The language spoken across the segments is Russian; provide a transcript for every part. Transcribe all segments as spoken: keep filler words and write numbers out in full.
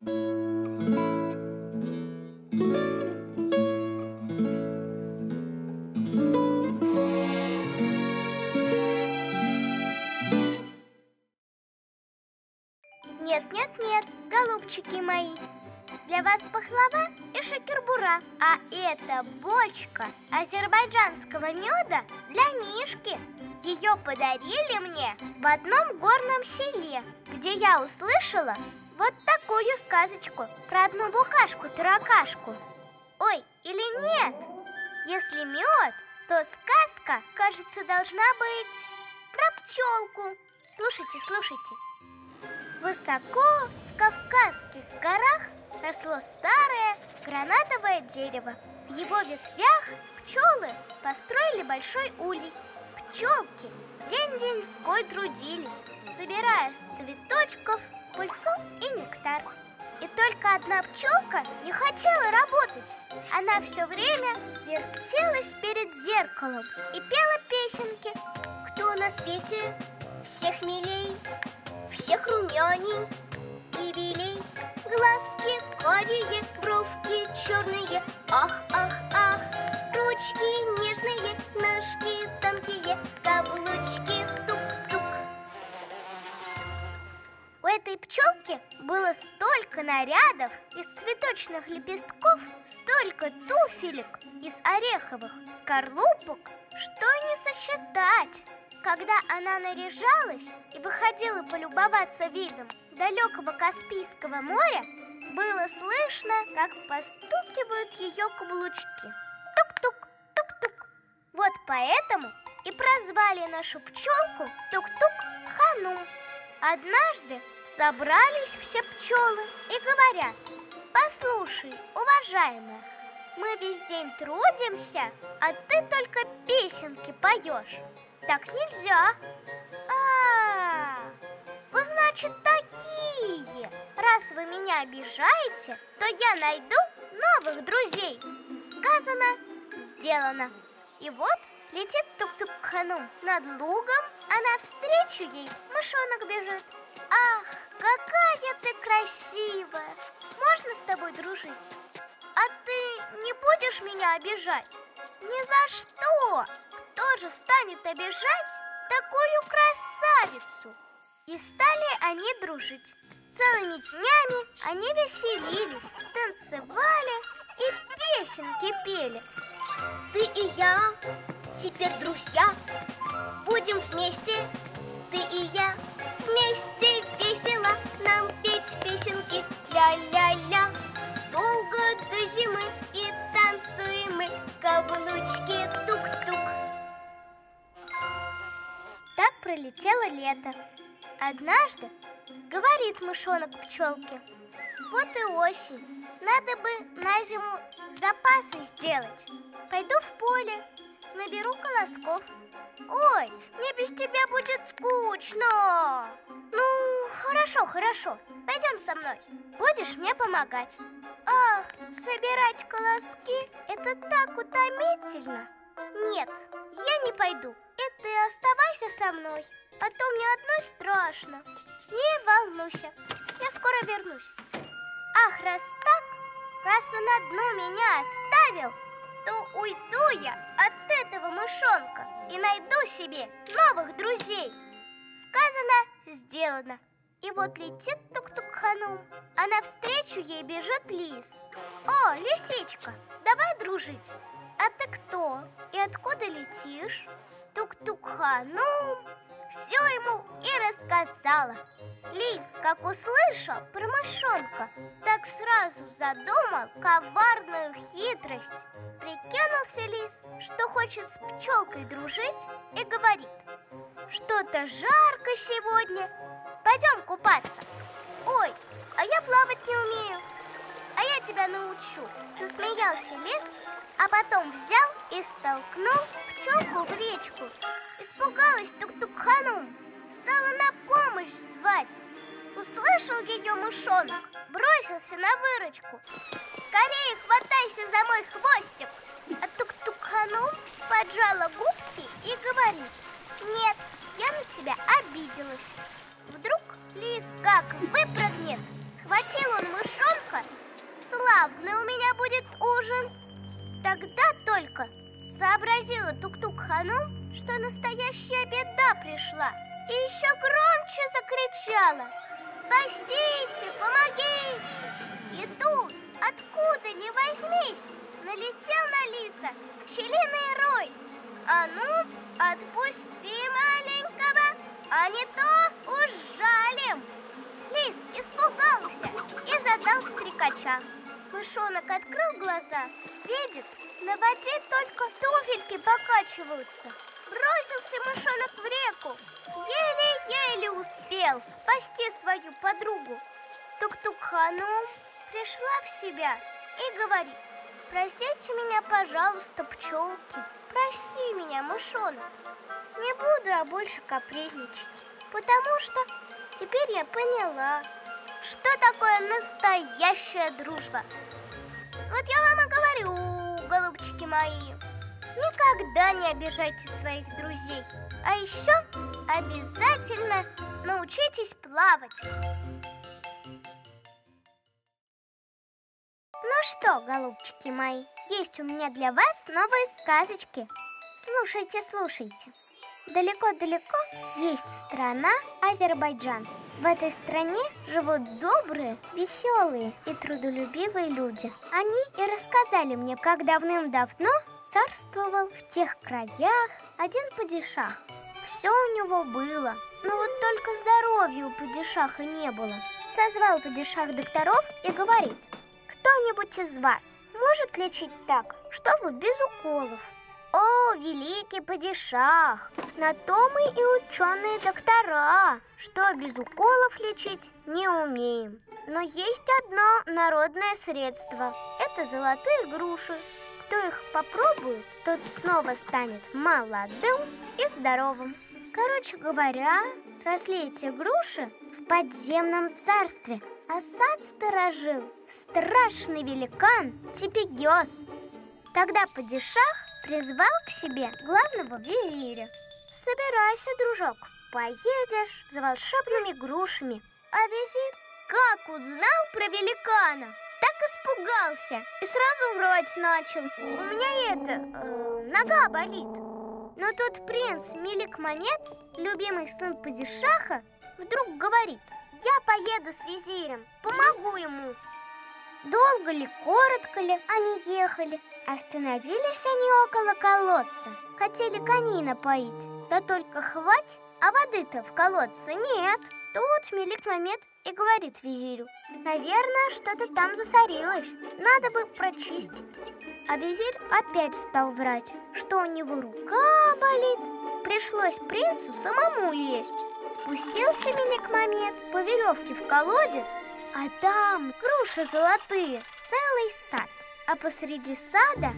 Нет, нет, нет, голубчики мои, для вас пахлава и шакербура. А это бочка азербайджанского меда для Мишки. Ее подарили мне в одном горном селе, где я услышала вот такую сказочку про одну букашку-таракашку. Ой, или нет? Если мед, то сказка, кажется, должна быть про пчелку. Слушайте, слушайте. Высоко в Кавказских горах росло старое гранатовое дерево. В его ветвях пчелы построили большой улей. Пчелки день-деньской трудились, собирая с цветочков пыльцу и нектар. И только одна пчелка не хотела работать. Она все время вертелась перед зеркалом и пела песенки. Кто на свете всех милей, всех румяней и белей, глазки карие, бровки черные, ах, ах, ах, ручки нежные, ножки тонкие, каблучки тук-тук. У этой пчелки было столько нарядов из цветочных лепестков, столько туфелек из ореховых скорлупок, что не сосчитать. Когда она наряжалась и выходила полюбоваться видом далекого Каспийского моря, было слышно, как постукивают ее каблучки. Тук-тук, тук-тук. Вот поэтому и прозвали нашу пчелку Тук-тук-ханум. Однажды собрались все пчелы и говорят: послушай, уважаемая, мы весь день трудимся, а ты только песенки поешь. Так нельзя. А, вы, значит, такие. Раз вы меня обижаете, то я найду новых друзей. Сказано, сделано. И вот летит Тук-тук-ханум над лугом, а навстречу ей мышонок бежит. Ах, какая ты красивая! Можно с тобой дружить? А ты не будешь меня обижать? Ни за что! Кто же станет обижать такую красавицу? И стали они дружить. Целыми днями они веселились, танцевали и песенки пели. Ты и я теперь друзья, будем вместе, ты и я, вместе весело нам петь песенки ля-ля-ля. Долго до зимы и танцуем мы, каблучки тук-тук. Так пролетело лето. Однажды говорит мышонок пчелке: вот и осень, надо бы на зиму запасы сделать. Пойду в поле, наберу колосков. Ой, мне без тебя будет скучно. Ну, хорошо, хорошо, пойдем со мной, будешь мне помогать. Ах, собирать колоски – это так утомительно. Нет, я не пойду, и ты оставайся со мной, а то мне одной страшно. Не волнуйся, я скоро вернусь. Ах, раз так, раз он одну меня оставил, то уйду я от этого мышонка и найду себе новых друзей. Сказано, сделано. И вот летит Тук-тук-ханум, а навстречу ей бежит лис. О, лисичка, давай дружить. А ты кто и откуда летишь? Тук-тук-ханум все ему и рассказала. Лис, как услышал про мышонка, так сразу задумал коварную хитрость. Прикинулся лис, что хочет с пчелкой дружить, и говорит: что-то жарко сегодня, пойдем купаться. Ой, а я плавать не умею. А я тебя научу. Засмеялся лис, а потом взял и столкнул пчелку в речку. Испугалась Тук-тук-ханум, стала на помощь звать. Услышал ее мышонок, бросился на выручку. Скорее хватайся за мой хвостик. А Тук-тук-ханум поджала губки и говорит: нет, я на тебя обиделась. Вдруг лис как выпрыгнет. Схватил он мышонка. Славный у меня будет ужин. Тогда только сообразила Тук-Тук-Ханум, что настоящая беда пришла. И еще громче закричала: «Спасите, помогите!» И тут, откуда ни возьмись, налетел на лиса пчелиный рой. «А ну, отпусти маленького, а не то ужалим!» Лис испугался и задал стрекача. Мышонок открыл глаза, видит, на воде только туфельки покачиваются. Бросился мышонок в реку, еле-еле успел спасти свою подругу. Тук-Тук-Ханум пришла в себя и говорит: «Простите меня, пожалуйста, пчелки, прости меня, мышонок. Не буду я больше капризничать, потому что теперь я поняла, что такое настоящая дружба. Вот я вам и говорю, голубчики мои, никогда не обижайте своих друзей, а еще обязательно научитесь плавать». Ну что, голубчики мои, есть у меня для вас новые сказочки. Слушайте, слушайте. Далеко-далеко есть страна Азербайджан. В этой стране живут добрые, веселые и трудолюбивые люди. Они и рассказали мне, как давным-давно царствовал в тех краях один падишах. Все у него было, но вот только здоровья у падишаха не было. Созвал падишах докторов и говорит: «Кто-нибудь из вас может лечить так, чтобы без уколов?» «О, великий падишах! На то мы и ученые доктора, что без уколов лечить не умеем. Но есть одно народное средство – это золотые груши. Кто их попробует, тот снова станет молодым и здоровым». Короче говоря, росли эти груши в подземном царстве, а сад сторожил страшный великан Типигёс. Тогда падишах призвал к себе главного визиря. «Собирайся, дружок, поедешь за волшебными грушами». А визирь как узнал про великана, так испугался и сразу врать начал: «У меня это, э, нога болит». Но тут принц Мелик-Монет, любимый сын падишаха, вдруг говорит: «Я поеду с визирем, помогу ему». Долго ли, коротко ли они ехали, остановились они около колодца. Хотели коней напоить, да только хвать, а воды-то в колодце нет. Тут Мелик-Момет и говорит визирю: «Наверное, что-то там засорилось, надо бы прочистить». А визирь опять стал врать, что у него рука болит. Пришлось принцу самому лезть. Спустился Мелик-Момет по веревке в колодец, а там груши золотые, целый сад. А посреди сада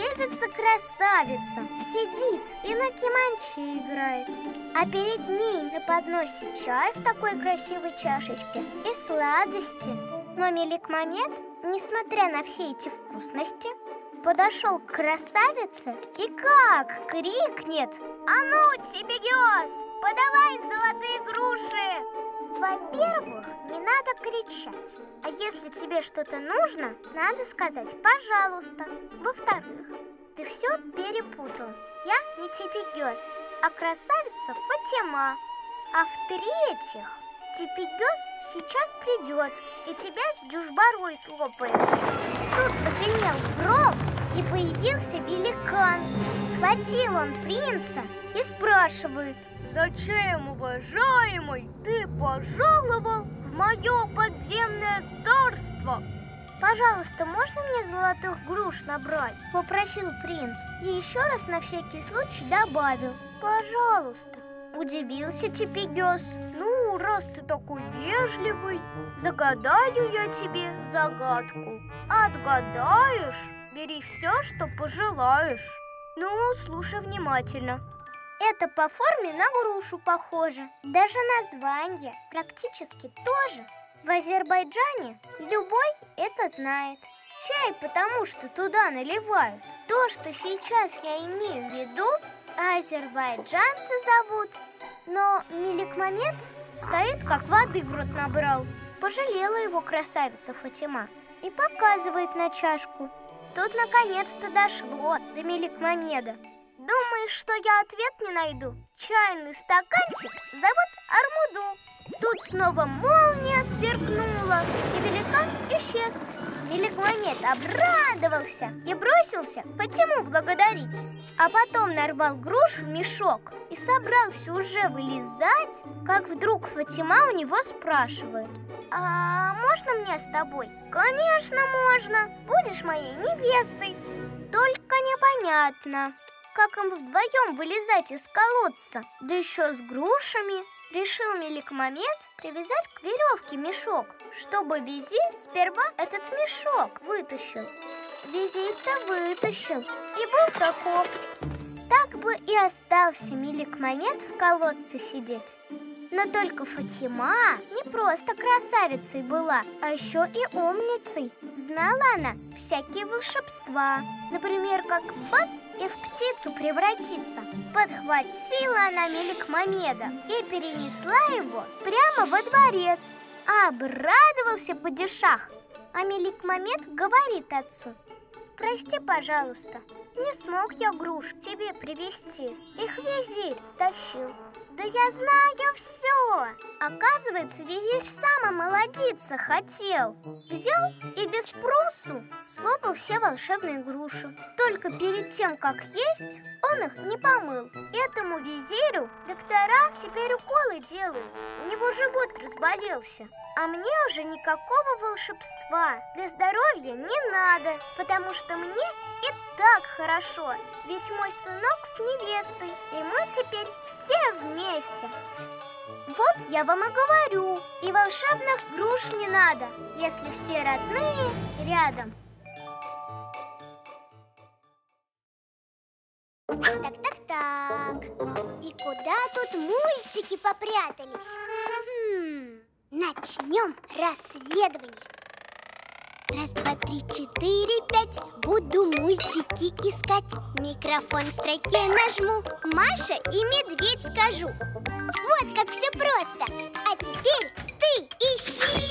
девица-красавица сидит и на кеманче играет. А перед ней на подносе чай в такой красивой чашечке и сладости. Но Мелик-Момет, несмотря на все эти вкусности, подошел к красавице и как крикнет: «А ну, Типигёс, подавай золотые груши!» Во-первых, не надо кричать, а если тебе что-то нужно, надо сказать «пожалуйста». Во-вторых, ты все перепутал. Я не Типигёс, а красавица Фатима. А в-третьих, Типигёс сейчас придет и тебя с дюжбарой слопает. Тут загремел гром, и появился великан. Схватил он принца и спрашивает: «Зачем, уважаемый, ты пожаловал в мое подземное царство?» «Пожалуйста, можно мне золотых груш набрать?» – попросил принц. И еще раз на всякий случай добавил: «Пожалуйста». Удивился Типигёс. «Ну, раз ты такой вежливый, загадаю я тебе загадку. Отгадаешь, бери все, что пожелаешь». «Ну, слушай внимательно. Это по форме на грушу похоже. Даже название практически тоже. В Азербайджане любой это знает. Чай, потому что туда наливают. То, что сейчас я имею в виду, азербайджанцы зовут. Но Мелик-Момет Стоит, как воды в рот набрал. Пожалела его красавица Фатима и показывает на чашку. Тут наконец-то дошло до Меликмамеда. Думаешь, что я ответ не найду? Чайный стаканчик зовут Армуду. Тут снова молния сверкнула, и великан исчез. Меликмамед обрадовался и бросился Фатиму благодарить. А потом нарвал груш в мешок и собрался уже вылезать, как вдруг Фатима у него спрашивает: «А можно мне с тобой?» «Конечно, можно. Будешь моей невестой». Только непонятно, как им вдвоем вылезать из колодца, да еще с грушами. Решил Меликмамед привязать к веревке мешок, чтобы визирь сперва этот мешок вытащил. Визирь-то вытащил и был таков. Так бы и остался Меликмамед в колодце сидеть. Но только Фатима не просто красавицей была, а еще и умницей. Знала она всякие волшебства. Например, как бац и в птицу превратиться. Подхватила она Меликмамеда и перенесла его прямо во дворец. Обрадовался падишах, а Меликмамед говорит отцу: «Прости, пожалуйста, не смог я груш тебе привезти. Их визирь стащил». «Да я знаю все!» Оказывается, визирь сам омолодиться хотел. Взял и без спросу слопал все волшебные груши. Только перед тем, как есть, он их не помыл. Этому визирю доктора теперь уколы делают. У него живот разболелся. А мне уже никакого волшебства для здоровья не надо, потому что мне и так хорошо. Ведь мой сынок с невестой, и мы теперь все вместе. Вот я вам и говорю, и волшебных груш не надо, если все родные рядом. Так-так-так. И куда тут мультики попрятались? Хм, начнем расследование. Раз, два, три, четыре, пять. Буду мультики искать. Микрофон в строке нажму. Маша и медведь скажу. Вот как все просто. А теперь ты ищи.